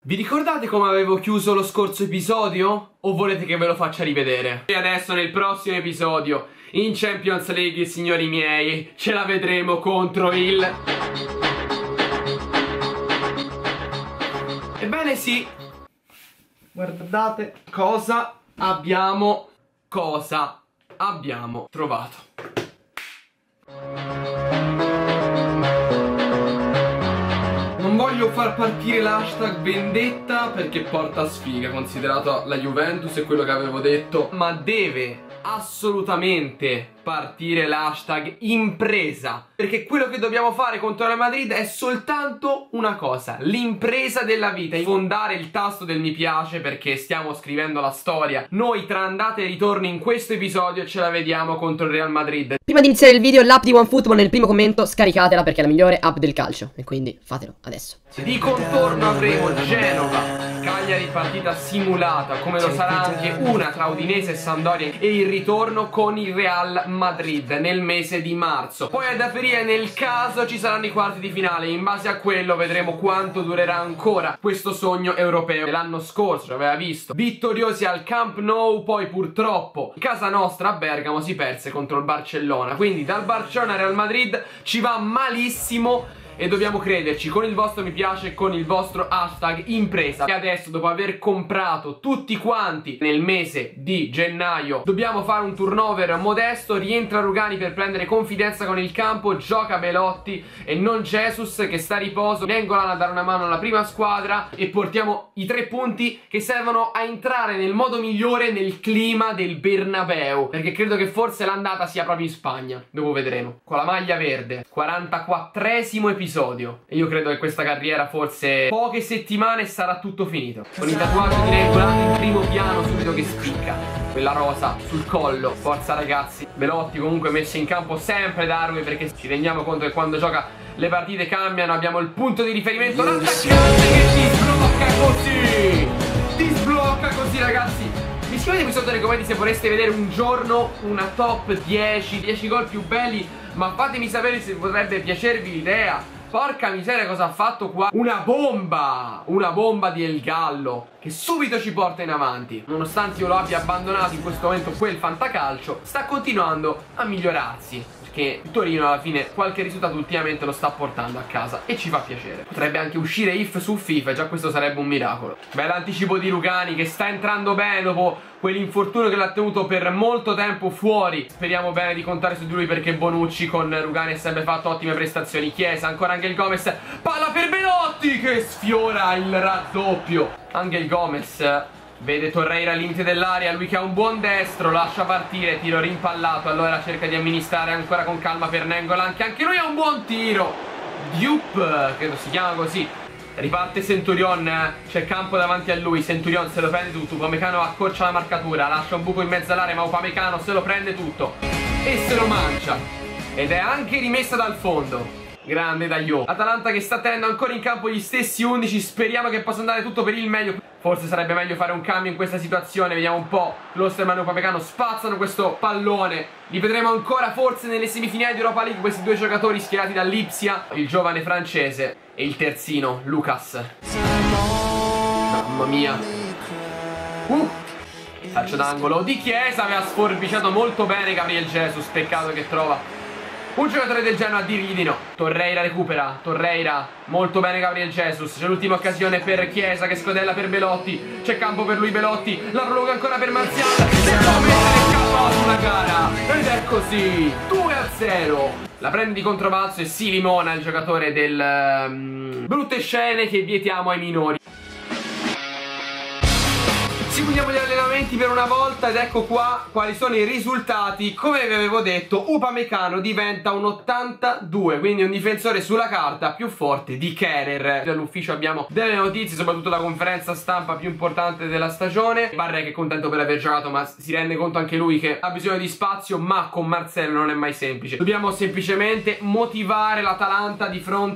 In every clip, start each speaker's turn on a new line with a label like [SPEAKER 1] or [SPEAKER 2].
[SPEAKER 1] Vi ricordate come avevo chiuso lo scorso episodio? O volete che ve lo faccia rivedere? E adesso nel prossimo episodio, in Champions League, signori miei, ce la vedremo contro il... Ebbene sì, guardate cosa abbiamo trovato. Non voglio far partire l'hashtag vendetta perché porta sfiga, considerato la Juventus e quello che avevo detto, ma deve assolutamente partire l'hashtag impresa, perché quello che dobbiamo fare contro il Madrid è soltanto una cosa, l'impresa della vita, sfondare il tasto del mi piace perché stiamo scrivendo la storia. Noi tra andate e ritorni in questo episodio ce la vediamo contro il Real Madrid.
[SPEAKER 2] Prima di iniziare il video, l'app di OneFootball nel primo commento, scaricatela perché è la migliore app del calcio e quindi fatelo adesso.
[SPEAKER 1] Di contorno avremo Genova, Cagliari partita simulata, come lo sarà anche una tra Udinese e Sampdoria, e il ritorno con il Real Madrid nel mese di marzo. Poi ad aprile, nel caso ci saranno i quarti di finale, in base a quello vedremo quanto durerà ancora questo sogno europeo. L'anno scorso ci aveva visto vittoriosi al Camp Nou, poi purtroppo in casa nostra a Bergamo si perse contro il Barcellona, quindi dal Barcellona al Real Madrid ci va malissimo. E dobbiamo crederci, con il vostro mi piace e con il vostro hashtag impresa. E adesso, dopo aver comprato tutti quanti nel mese di gennaio, dobbiamo fare un turnover modesto. Rientra Rugani per prendere confidenza con il campo, gioca Belotti e non Jesus che sta a riposo. Nengolan a dare una mano alla prima squadra e portiamo i 3 punti che servono a entrare nel modo migliore nel clima del Bernabeu, perché credo che forse l'andata sia proprio in Spagna. Dopo vedremo. Con la maglia verde, 44esimo episodio. E io credo che questa carriera forse poche settimane sarà tutto finito. Con il tatuaggio di Nengolan in primo piano subito che spicca, quella rosa sul collo. Forza ragazzi. Belotti comunque messo in campo sempre Darwin, perché ci rendiamo conto che quando gioca le partite cambiano. Abbiamo il punto di riferimento, l'attaccante che ti sblocca così. Ti sblocca così ragazzi. Mi scrivete qui sotto nei commenti se vorreste vedere un giorno una top 10 gol più belli, ma fatemi sapere se potrebbe piacervi l'idea. Porca miseria cosa ha fatto qua. Una bomba di El Gallo che subito ci porta in avanti. Nonostante io lo abbia abbandonato in questo momento quel fantacalcio, sta continuando a migliorarsi, che il Torino alla fine qualche risultato ultimamente lo sta portando a casa e ci fa piacere. Potrebbe anche uscire IF su FIFA, già questo sarebbe un miracolo. Bell'anticipo di Rugani che sta entrando bene dopo quell'infortunio che l'ha tenuto per molto tempo fuori. Speriamo bene di contare su di lui perché Bonucci con Rugani ha sempre fatto ottime prestazioni. Chiesa, ancora Angel Gomez, palla per Belotti che sfiora il raddoppio. Angel Gomez vede Torreira al limite dell'area, lui che ha un buon destro, lascia partire, tiro rimpallato, allora cerca di amministrare ancora con calma per Nengolan, che anche lui ha un buon tiro. Diop, credo si chiama così. Riparte Centurion, c'è campo davanti a lui, Centurion se lo prende tutto, Upamecano accorcia la marcatura, lascia un buco in mezzo all'area ma Upamecano se lo prende tutto e se lo mangia. Ed è anche rimessa dal fondo. Grande Daio. Atalanta che sta tenendo ancora in campo gli stessi 11. Speriamo che possa andare tutto per il meglio. Forse sarebbe meglio fare un cambio in questa situazione. Vediamo un po'. Klosterman e Upamecano spazzano questo pallone. Li vedremo ancora forse nelle semifinali di Europa League, questi due giocatori schierati dall'Ipsia, il giovane francese e il terzino Lucas. Mamma mia. Calcio d'angolo di Chiesa. Aveva sforbiciato molto bene Gabriel Jesus. Peccato che trova un giocatore del Genoa a dirgli di no. Torreira recupera, Torreira, molto bene Gabriel Jesus. C'è l'ultima occasione per Chiesa che scodella per Belotti. C'è campo per lui Belotti, la prolunga ancora per Martial e può mettere il capo sulla gara. Ed è così, 2-0. La prende di controbalzo e si limona il giocatore del brutte scene che vietiamo ai minori. Seguiamo gli allenamenti per una volta ed ecco qua quali sono i risultati. Come vi avevo detto, Upamecano diventa un 82, quindi un difensore sulla carta più forte di Kehrer. Dall'ufficio abbiamo delle notizie, soprattutto la conferenza stampa più importante della stagione. Barre che è contento per aver giocato, ma si rende conto anche lui che ha bisogno di spazio, ma con Marcelo non è mai semplice. Dobbiamo semplicemente motivare l'Atalanta di fronte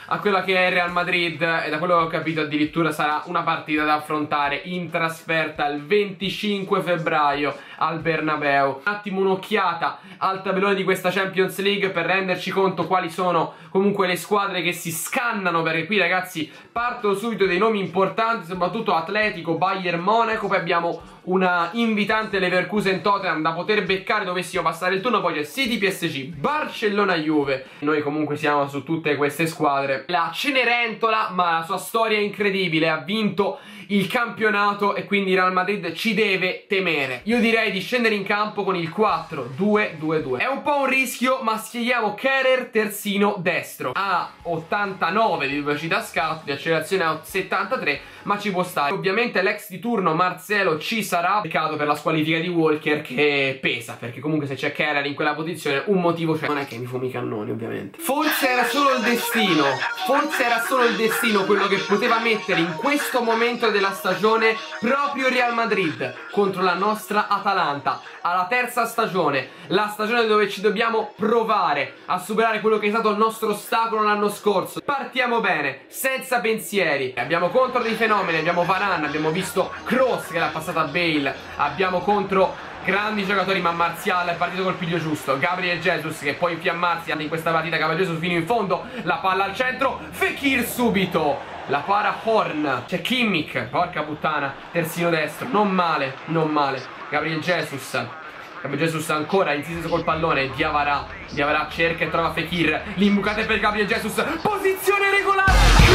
[SPEAKER 1] a quella che è il Real Madrid, e da quello che ho capito addirittura sarà una partita da affrontare in trasferta il 25 febbraio al Bernabeu. Un attimo un'occhiata al tabellone di questa Champions League per renderci conto quali sono comunque le squadre che si scannano, perché qui ragazzi partono subito dei nomi importanti, soprattutto Atletico, Bayern Monaco, poi abbiamo una invitante Leverkusen Tottenham da poter beccare dovessimo passare il turno, poi c'è City PSG, Barcellona Juve. Noi comunque siamo su tutte queste squadre. La Cenerentola, ma la sua storia è incredibile, ha vinto il campionato e quindi Real Madrid ci deve temere. Io direi di scendere in campo con il 4-2-2-2. È un po' un rischio, ma schieriamo Kehrer terzino destro. Ha 89 di velocità scato, di accelerazione a 73, ma ci può stare. Ovviamente l'ex di turno Marcelo ci sarà. Peccato per la squalifica di Walker che pesa, perché comunque se c'è Kehrer in quella posizione un motivo c'è. Non è che mi fumi i cannoni ovviamente. Forse era solo il destino, forse era solo il destino quello che poteva mettere in questo momento della stagione proprio Real Madrid contro la nostra Atalanta. Alla terza stagione, la stagione dove ci dobbiamo provare a superare quello che è stato il nostro ostacolo l'anno scorso. Partiamo bene, senza pensieri. Abbiamo contro dei fenomeni, abbiamo Varane, abbiamo visto Kroos che l'ha passata a Bale, abbiamo contro grandi giocatori, ma Martial è partito col piglio giusto. Gabriel Jesus che può infiammarsi anche in questa partita. Gabriel Jesus fino in fondo, la palla al centro, Fekir subito, la para Horn, c'è Kimmich, porca puttana, terzino destro, non male, non male. Gabriel Jesus ancora insiste col pallone, Diawara cerca e trova Fekir, l'imbucata per Gabriel Jesus, posizione regolare,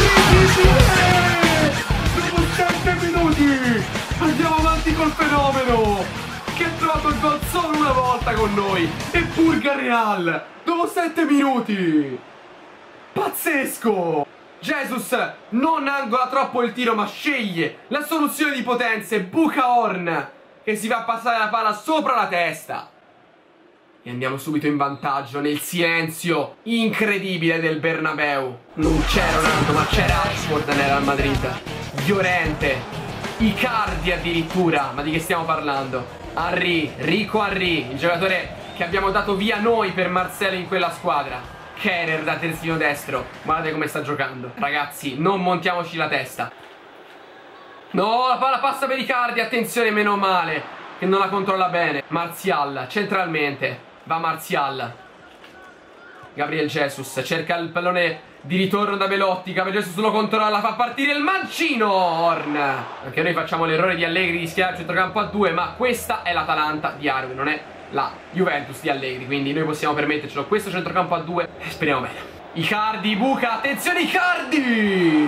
[SPEAKER 1] dopo 7 minuti andiamo avanti col fenomeno che ha trovato il gol solo una volta con noi e purga Real dopo 7 minuti. Pazzesco! Jesus non angola troppo il tiro, ma sceglie la soluzione di potenza e buca Horn che si va a passare la palla sopra la testa. E andiamo subito in vantaggio nel silenzio incredibile del Bernabeu. Non c'era Ronaldo, ma c'era Rashford nel Real Madrid, Llorente, Icardi addirittura. Ma di che stiamo parlando? Rico Henry, il giocatore che abbiamo dato via noi per Marcelo in quella squadra. Kehrer da terzino destro, guardate come sta giocando. Ragazzi, non montiamoci la testa. No, la palla passa per Icardi, attenzione, meno male che non la controlla bene. Martial, centralmente, va Martial. Gabriel Jesus cerca il pallone di ritorno da Belotti. Gabriel Jesus lo controlla, fa partire il mancino Horn. Perché noi facciamo l'errore di Allegri di schierare il centrocampo a 2, ma questa è l'Atalanta di Arwen, non è la Juventus di Allegri, quindi noi possiamo permettercelo questo centrocampo a 2. Speriamo bene. Icardi buca, attenzione Icardi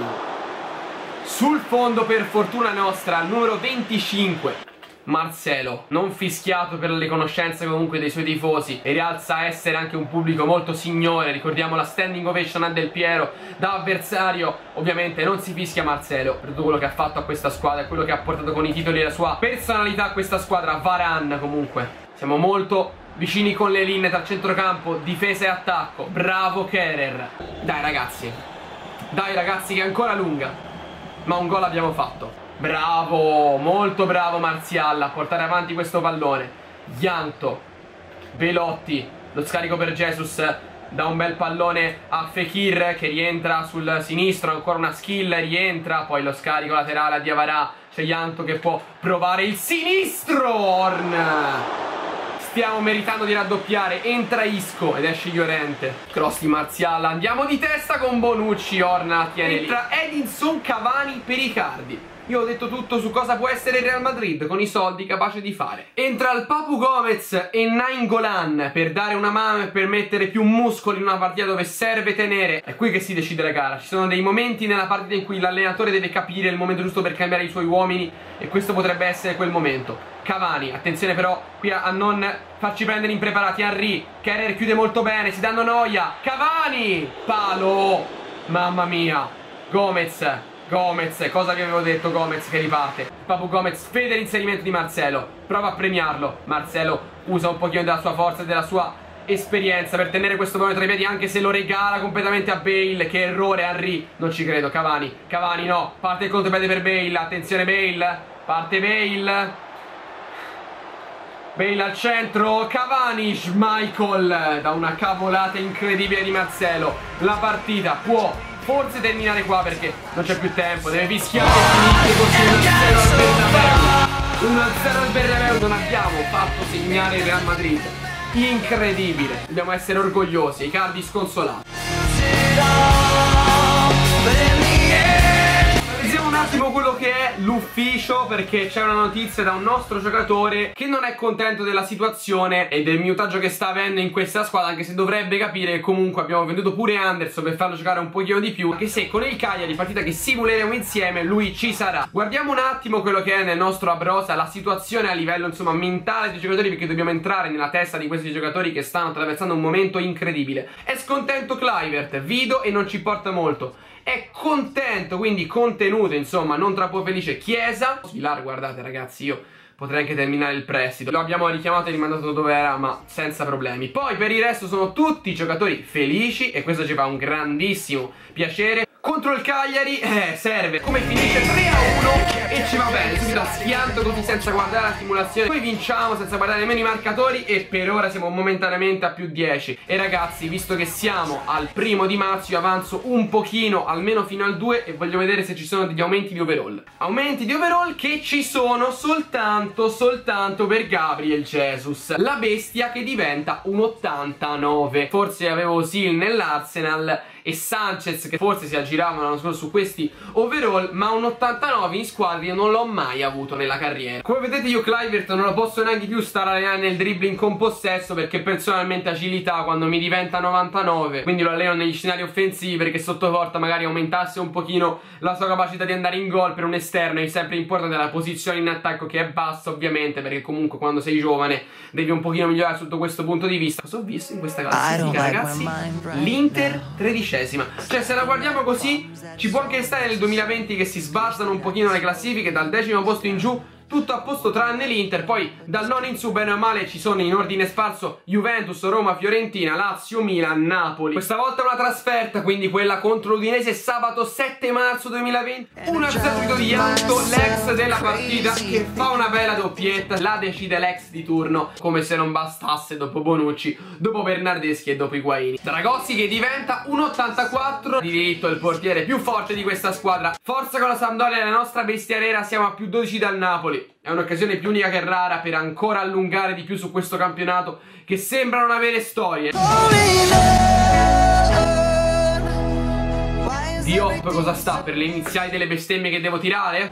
[SPEAKER 1] sul fondo per fortuna nostra, al numero 25 Marcelo, non fischiato per le riconoscenze comunque dei suoi tifosi e rialza a essere anche un pubblico molto signore. Ricordiamo la standing ovation a Del Piero da avversario. Ovviamente non si fischia Marcelo per tutto quello che ha fatto a questa squadra e quello che ha portato con i titoli e la sua personalità a questa squadra. Varane comunque, siamo molto vicini con le linee tra centrocampo, difesa e attacco. Bravo Kehrer. Dai ragazzi che è ancora lunga, ma un gol abbiamo fatto. Bravo, molto bravo Martial a portare avanti questo pallone. Gianto, Belotti, lo scarico per Jesus, da un bel pallone a Fekir che rientra sul sinistro, ancora una skill, rientra, poi lo scarico laterale a Diawara. C'è Gianto che può provare il sinistro, Horn. Stiamo meritando di raddoppiare, entra Isco ed esce Llorente. Cross di Martial, andiamo di testa con Bonucci, Horn la tiene lì. Entra Edinson Cavani per Icardi. Io ho detto tutto su cosa può essere il Real Madrid con i soldi capace di fare. Entra il Papu Gomez e Nainggolan per dare una mano e per mettere più muscoli in una partita dove serve tenere. È qui che si decide la gara. Ci sono dei momenti nella partita in cui l'allenatore deve capire il momento giusto per cambiare i suoi uomini e questo potrebbe essere quel momento. Cavani, attenzione però qui a non farci prendere impreparati. Henry, Kehrer chiude molto bene, si danno noia. Cavani, palo, mamma mia. Gomez, cosa vi avevo detto? Gomez che riparte. Papu Gomez vede l'inserimento di Marcelo, prova a premiarlo. Marcelo usa un pochino della sua forza e della sua esperienza per tenere questo pallone tra i piedi, anche se lo regala completamente a Bale. Che errore Henry, non ci credo. Cavani no, parte il contropiede per Bale. Attenzione Bale, parte Bale. Bale al centro, Cavani, Schmeichel da una cavolata incredibile di Marcelo. La partita può forse terminare qua perché non c'è più tempo, deve fischiare e finire così 1-0 al Bernabeu. 1-0 al Bernabeu, non abbiamo fatto segnare il Real Madrid. Incredibile, dobbiamo essere orgogliosi, i caldi sconsolati. Vediamo un attimo quello che è l'ufficio, perché c'è una notizia da un nostro giocatore che non è contento della situazione e del minutaggio che sta avendo in questa squadra, anche se dovrebbe capire che comunque abbiamo venduto pure Anderson per farlo giocare un pochino di più, anche se con il Cagliari, partita che simuleremo insieme, lui ci sarà. Guardiamo un attimo quello che è nel nostro Abrosa, la situazione a livello insomma mentale dei giocatori, perché dobbiamo entrare nella testa di questi giocatori che stanno attraversando un momento incredibile. È scontento Kluivert, Vido e non ci porta molto. È contento, quindi contenuto, insomma, non troppo felice Chiesa. Vilar, guardate ragazzi, io potrei anche terminare il prestito. Lo abbiamo richiamato e rimandato dove era, ma senza problemi. Poi per il resto sono tutti giocatori felici e questo ci fa un grandissimo piacere. Contro il Cagliari serve come finisce 3-1 e ci va bene, subito a schianto così senza guardare la simulazione. Poi vinciamo senza guardare nemmeno i marcatori e per ora siamo momentaneamente a più 10. E ragazzi, visto che siamo al 1° di marzo, io avanzo un pochino almeno fino al 2 e voglio vedere se ci sono degli aumenti di overall. Aumenti di overall che ci sono soltanto per Gabriel Jesus, la bestia che diventa un 89. Forse avevo Sil nell'Arsenal e Sanchez che forse si aggiravano l'anno scorso su questi overall, ma un 89 in squadra io non l'ho mai avuto nella carriera. Come vedete io Kluivert non lo posso neanche più stare allenando nel dribbling con possesso, perché personalmente agilità quando mi diventa 99, quindi lo alleno negli scenari offensivi, perché sotto porta magari aumentasse un pochino la sua capacità di andare in gol. Per un esterno è sempre importante la posizione in attacco, che è bassa ovviamente, perché comunque quando sei giovane devi un pochino migliorare sotto questo punto di vista. Cosa ho visto in questa classifica ragazzi? L'Inter 13ª. Cioè se la guardiamo così ci può anche stare nel 2020 che si sbalzano un pochino le classifiche dal 10° posto in giù, tutto a posto tranne l'Inter. Poi dal 9 in su bene o male ci sono in ordine sparso Juventus, Roma, Fiorentina, Lazio, Milan, Napoli. Questa volta una trasferta, quindi quella contro l'Udinese sabato 7 marzo 2020. 1-0 di Ianto, l'ex della partita, che fa una bella doppietta. La decide l'ex di turno, come se non bastasse, dopo Bonucci, dopo Bernardeschi e dopo Higuaini. Dragossi che diventa un 84, di diritto il portiere più forte di questa squadra. Forza con la Sampdoria, la nostra bestia nera, siamo a più 12 dal Napoli. È un'occasione più unica che rara per ancora allungare di più su questo campionato che sembra non avere storie. Diop cosa sta? Per le iniziali delle bestemmie che devo tirare?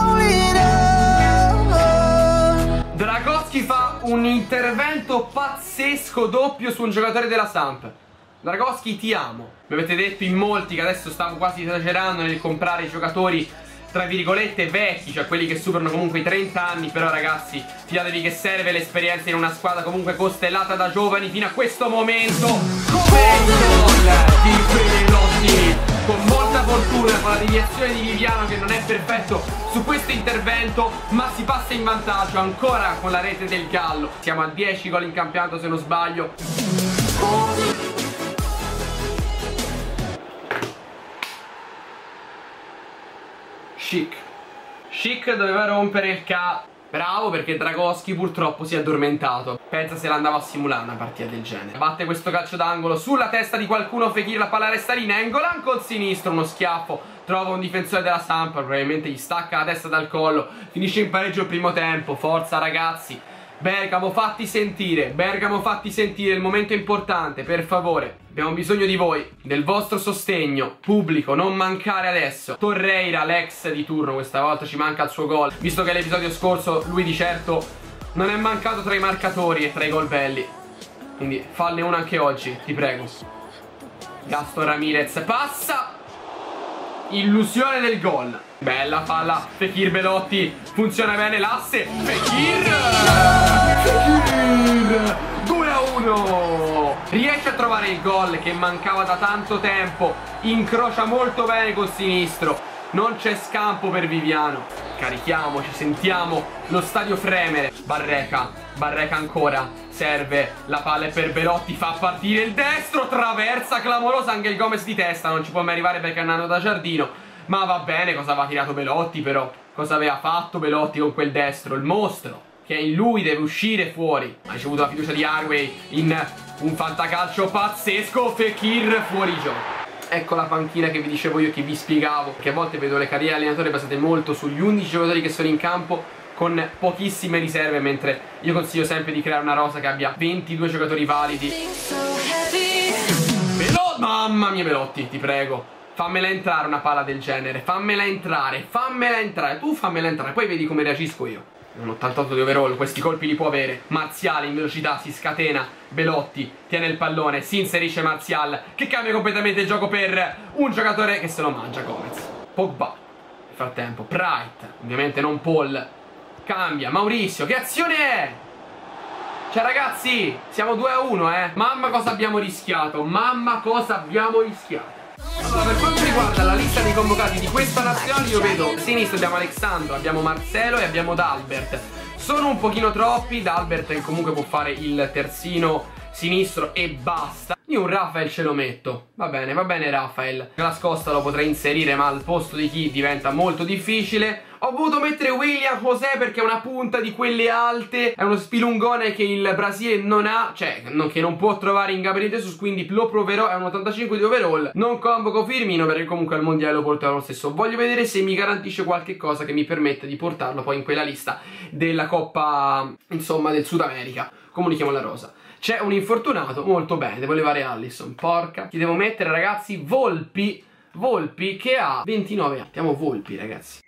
[SPEAKER 1] Dragoschi fa un intervento pazzesco doppio su un giocatore della Samp. Dragoschi, ti amo. Mi avete detto in molti che adesso stavo quasi esagerando nel comprare i giocatori tra virgolette vecchi, cioè quelli che superano comunque i 30 anni. Però ragazzi, fidatevi che serve l'esperienza in una squadra comunque costellata da giovani fino a questo momento. Come il gol di Belotti, con molta fortuna, con la deviazione di Viviano che non è perfetto su questo intervento, ma si passa in vantaggio ancora con la rete del Gallo. Siamo a 10 gol in campionato se non sbaglio. Schick doveva rompere il Bravo, perché Dragoschi purtroppo si è addormentato. Pensa se l'andava a simulare una partita del genere. Batte questo calcio d'angolo sulla testa di qualcuno. Fekir, la palla resta lì. Nengolan col sinistro, uno schiaffo. Trova un difensore della Samp, probabilmente gli stacca la testa dal collo. Finisce in pareggio il primo tempo. Forza ragazzi. Bergamo, fatti sentire. Bergamo, fatti sentire. Il momento è importante, per favore. Abbiamo bisogno di voi, del vostro sostegno. Pubblico, non mancare adesso. Torreira, l'ex di turno, questa volta ci manca il suo gol, visto che l'episodio scorso lui di certo non è mancato tra i marcatori e tra i gol belli. Quindi falle una anche oggi, ti prego. Gaston Ramirez passa. Illusione del gol. Bella palla, Fekir Belotti. Funziona bene l'asse. Fekir 2-1. Riesce a trovare il gol che mancava da tanto tempo. Incrocia molto bene col sinistro. Non c'è scampo per Viviano. Carichiamoci, sentiamo lo stadio fremere. Barreca ancora. Serve, la palla è per Belotti, fa partire il destro, traversa clamorosa, anche il Gomez di testa non ci può mai arrivare perché è andato da giardino. Ma va bene, cosa aveva tirato Belotti però? Cosa aveva fatto Belotti con quel destro? Il mostro. che è in lui, deve uscire fuori. Ha ricevuto la fiducia di Hardway in un fantacalcio pazzesco. Fekir fuori gioco. Ecco la panchina che vi dicevo io, che vi spiegavo, che a volte vedo le carriere allenatore basate molto sugli 11 giocatori che sono in campo con pochissime riserve, mentre io consiglio sempre di creare una rosa che abbia 22 giocatori validi. Mamma mia, Belotti, ti prego, fammela entrare una palla del genere, fammela entrare, tu fammela entrare, poi vedi come reagisco io. Un 88 di overall, questi colpi li può avere. Martial in velocità, si scatena, Belotti tiene il pallone, si inserisce Martial, che cambia completamente il gioco per un giocatore che se lo mangia, Gomez. Pogba, nel frattempo, Bright, ovviamente non Paul, cambia, Mauricio, che azione è? Cioè ragazzi, siamo 2-1, Mamma cosa abbiamo rischiato, mamma cosa abbiamo rischiato. Allora, per quanto riguarda la lista dei convocati di questa nazionale, io vedo a sinistra abbiamo Alexandro, abbiamo Marcelo e abbiamo D'Albert. Sono un pochino troppi, D'Albert che comunque può fare il terzino sinistro e basta. Io un Rafael ce lo metto, va bene Rafael. La scosta lo potrei inserire, ma al posto di chi diventa molto difficile. Ho voluto mettere William José perché è una punta di quelle alte, è uno spilungone che il Brasile non ha, cioè che non può trovare in Gabriel Jesus, quindi lo proverò. È un 85 di overall. Non convoco Firmino perché comunque al mondiale lo porterò lo stesso. Voglio vedere se mi garantisce qualche cosa che mi permette di portarlo poi in quella lista della Coppa, insomma, del Sud America. Comunichiamo la rosa. C'è un infortunato, molto bene, devo levare Allison, porca. Chi devo mettere, ragazzi? Volpi che ha 29 anni. Mettiamo Volpi, ragazzi.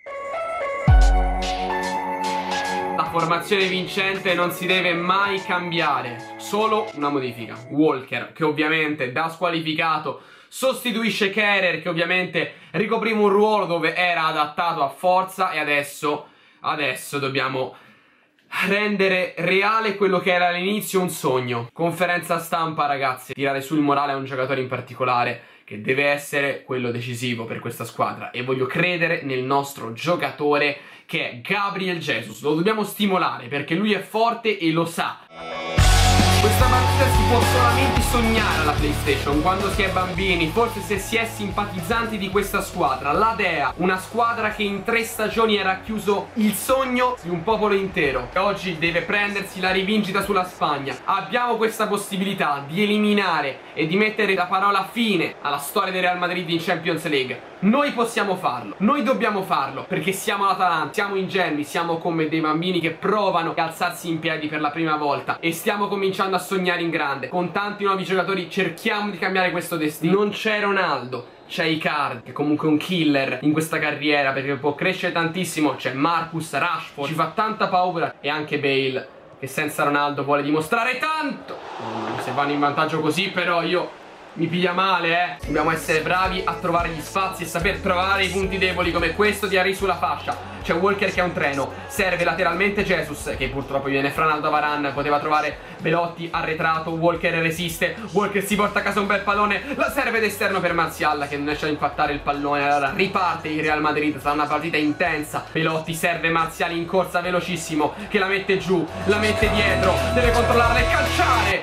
[SPEAKER 1] La formazione vincente non si deve mai cambiare, solo una modifica. Walker, che ovviamente da squalificato sostituisce Kehrer, che ovviamente ricopriva un ruolo dove era adattato a forza, e adesso dobbiamo rendere reale quello che era all'inizio un sogno. Conferenza stampa, ragazzi, tirare sul morale a un giocatore in particolare che deve essere quello decisivo per questa squadra, e voglio credere nel nostro giocatore che è Gabriel Jesus. Lo dobbiamo stimolare perché lui è forte e lo sa. Questa partita si può solamente sognare alla PlayStation quando si è bambini, forse se si è simpatizzanti di questa squadra. La Dea, una squadra che in 3 stagioni ha racchiuso il sogno di un popolo intero, e oggi deve prendersi la rivincita sulla Spagna. Abbiamo questa possibilità di eliminare e di mettere la parola fine alla storia del Real Madrid in Champions League. Noi possiamo farlo, noi dobbiamo farlo, perché siamo l'Atalanta, siamo ingenui, siamo come dei bambini che provano ad alzarsi in piedi per la prima volta, e stiamo cominciando a sognare in grande. Con tanti nuovi giocatori cerchiamo di cambiare questo destino. Non c'è Ronaldo, c'è Icardi, che è comunque un killer in questa carriera perché può crescere tantissimo. C'è Marcus Rashford, ci fa tanta paura, e anche Bale, che senza Ronaldo vuole dimostrare tanto. Se vanno in vantaggio così però mi piglia male, Dobbiamo essere bravi a trovare gli spazi e saper trovare i punti deboli come questo di Henry sulla fascia. C'è Walker che è un treno, serve lateralmente Jesus, che purtroppo viene franato da Varane. Poteva trovare Belotti arretrato, Walker resiste, Walker si porta a casa un bel pallone, la serve d'esterno per Martial che non riesce a impattare il pallone. Allora riparte il Real Madrid, sarà una partita intensa. Belotti serve Martial in corsa velocissimo, che la mette giù, la mette dietro, deve controllarla e calciare.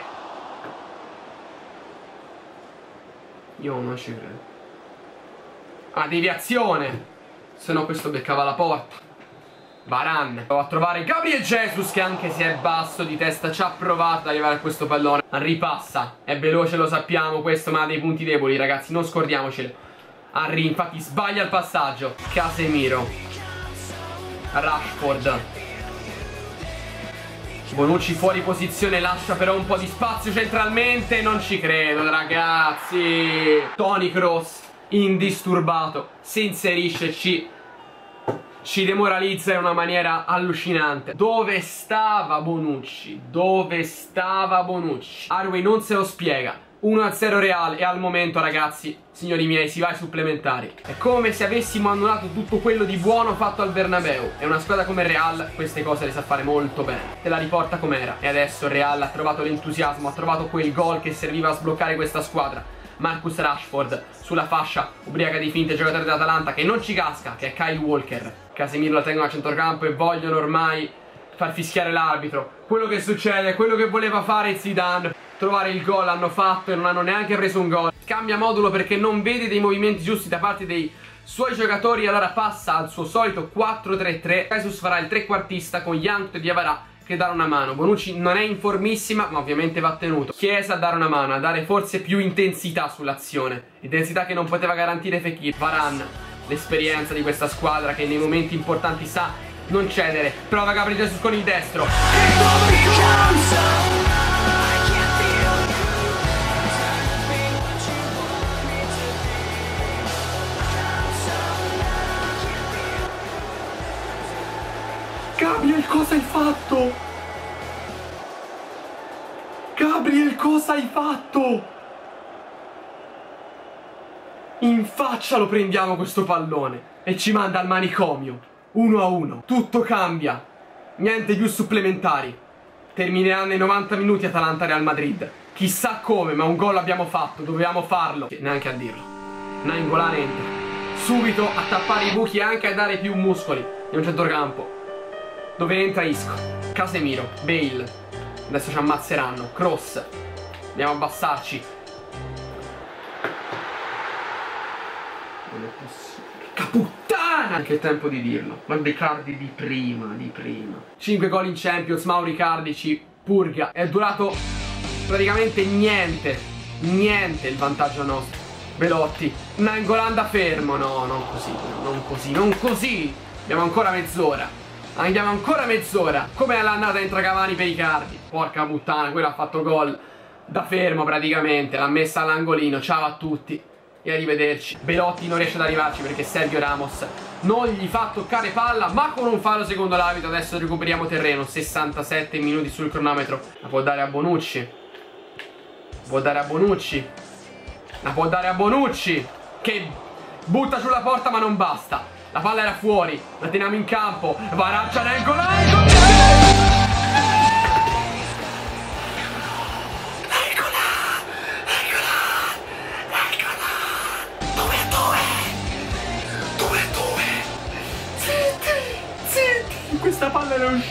[SPEAKER 1] Io non ci credo. Deviazione. Se no questo beccava la porta. Varane. Provo a trovare Gabriel Jesus, che anche se è basso di testa ci ha provato ad arrivare a questo pallone. Ripassa. È veloce, lo sappiamo questo, ma ha dei punti deboli, ragazzi, non scordiamoceli. Henry infatti sbaglia il passaggio. Casemiro. Rashford. Bonucci fuori posizione, lascia però un po' di spazio centralmente. Non ci credo, ragazzi. Toni Kroos, indisturbato, si inserisce, ci demoralizza in una maniera allucinante. Dove stava Bonucci? Dove stava Bonucci? Hardway non se lo spiega. 1-0 Real, e al momento, ragazzi, signori miei, si va ai supplementari. È come se avessimo annullato tutto quello di buono fatto al Bernabeu. E una squadra come Real queste cose le sa fare molto bene. Te la riporta com'era. E adesso Real ha trovato l'entusiasmo, ha trovato quel gol che serviva a sbloccare questa squadra. Marcus Rashford sulla fascia, ubriaca di finte, giocatore dell'Atalanta che non ci casca, che è Kyle Walker. Casemiro la tengono a centrocampo e vogliono ormai far fischiare l'arbitro. Quello che succede, quello che voleva fare Zidane, trovare il gol, l'hanno fatto e non hanno neanche preso un gol. Cambia modulo perché non vede dei movimenti giusti da parte dei suoi giocatori, allora passa al suo solito 4-3-3. Jesus farà il trequartista con Yankto, Diawara, che dare una mano. Bonucci non è in formissima, ma ovviamente va tenuto. Chiesa a dare una mano, a dare forse più intensità sull'azione, intensità che non poteva garantire Fekir. Varane, l'esperienza di questa squadra che nei momenti importanti sa non cedere. Prova Gabriel Jesus con il destro. Gabriel, cosa hai fatto? Gabriel, cosa hai fatto? In faccia lo prendiamo questo pallone e ci manda al manicomio. 1-1. Tutto cambia. Niente più supplementari. Termineranno i 90 minuti Atalanta-Real Madrid. Chissà come, ma un gol abbiamo fatto. Dovevamo farlo. Neanche a dirlo. Nainggolan entra subito a tappare i buchi e anche a dare più muscoli in un centrocampo dove entra Isco, Casemiro, Bale. Adesso ci ammazzeranno. Cross. Andiamo a abbassarci. Non è possibile. Caputtana! Anche il tempo di dirlo. Guarda Icardi di prima. 5 gol in Champions. Mauro Icardi ci purga. È durato praticamente niente il vantaggio nostro. Belotti. Nainggolan da fermo. No, non così. Abbiamo ancora mezz'ora. Come all'andata entra Cavani per Icardi. Porca puttana, quello ha fatto gol da fermo praticamente. L'ha messa all'angolino. Ciao a tutti e arrivederci. Belotti non riesce ad arrivarci perché Sergio Ramos non gli fa toccare palla, ma con un fallo secondo l'arbitro. Adesso recuperiamo terreno. 67 minuti sul cronometro. La può dare a Bonucci. La può dare a Bonucci, che butta sulla porta ma non basta. La palla era fuori, la teniamo in campo. Varaccia Nainggolan. Zitti. Questa palla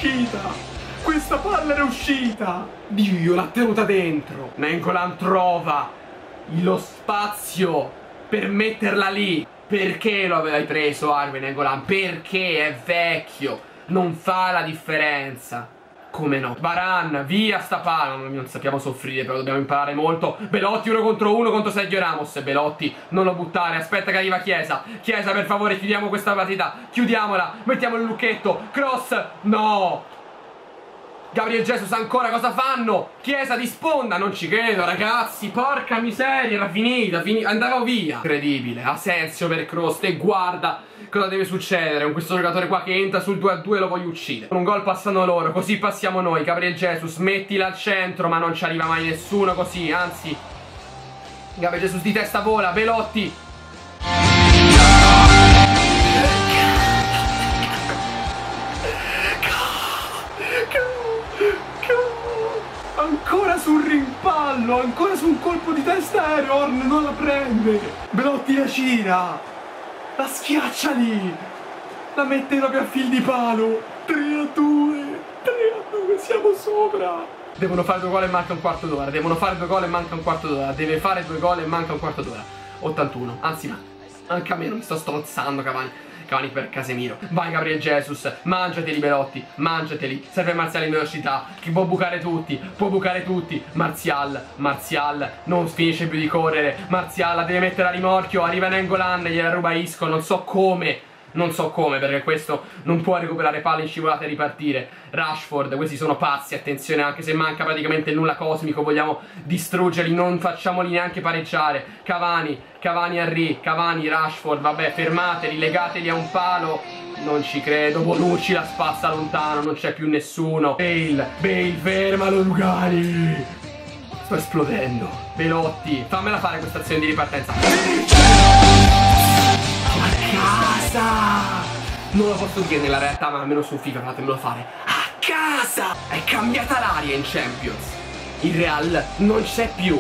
[SPEAKER 1] era uscita. Dio, l'ha tenuta dentro. Nainggolan trova lo spazio per metterla lì. Perché lo avevi preso Arben Nainggolan? Perché è vecchio, non fa la differenza. Come no? Varane, via sta palla. Non sappiamo soffrire, però dobbiamo imparare molto. Belotti 1 contro 1 contro Sergio Ramos. Belotti, non lo buttare, aspetta che arriva Chiesa. Chiesa, per favore, chiudiamo questa partita. Chiudiamola, mettiamo il lucchetto. Cross, no. Gabriel Jesus ancora, cosa fanno? Chiesa di sponda, non ci credo ragazzi, porca miseria, era finita, andava via. Incredibile, Asensio per Kroos, e guarda cosa deve succedere con questo giocatore qua che entra sul 2-2, lo voglio uccidere. Un gol passano loro, così passiamo noi. Gabriel Jesus, mettila al centro, ma non ci arriva mai nessuno così, anzi Gabriel Jesus di testa vola, Belotti. Ancora sul rimpallo, ancora su un colpo di testa aereo, Horn non la prende. Belotti la gira, la schiaccia lì, la mette proprio a fil di palo. 3-2, siamo sopra. Devono fare 2 gol e manca un quarto d'ora. Deve fare 2 gol e manca un quarto d'ora. 81, anzi ma anche a me non mi sto strozzando. Cavani per Casemiro. Vai Gabriel Jesus, mangiateli Belotti, mangiateli. Serve Martial in velocità, che può bucare tutti. Martial non finisce più di correre. Martial la deve mettere a rimorchio. Arriva Nainggolan, gliela ruba Isco. Non so come, perché questo non può recuperare palle in scivolata e ripartire. Rashford, questi sono pazzi, attenzione, anche se manca praticamente il nulla cosmico, vogliamo distruggerli, non facciamoli neanche pareggiare. Cavani, Henry, Rashford, vabbè, fermateli, legateli a un palo. Non ci credo, Bonucci la spazza lontano, non c'è più nessuno. Bale, fermalo Lugani. Sto esplodendo. Belotti, fammela fare questa azione di ripartenza. Casa! Non lo posso dire nella realtà, ma almeno su FIFA fatemelo fare. A casa! È cambiata l'aria in Champions. Il Real non c'è più.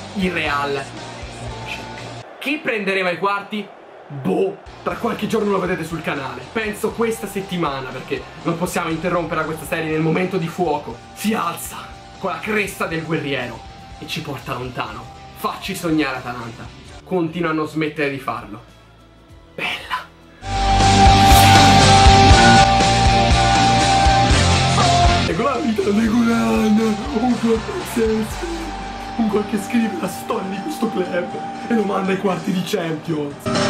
[SPEAKER 1] Chi prenderemo ai quarti? Boh, tra qualche giorno lo vedete sul canale. Penso questa settimana, perché non possiamo interrompere questa serie nel momento di fuoco. Si alza con la cresta del guerriero e ci porta lontano. Facci sognare Atalanta. Continua a non smettere di farlo. Bella. Eccola lì. partita, Legoland, un gol pazzesco, un gol che scrive la storia di questo club e lo manda ai quarti di Champions.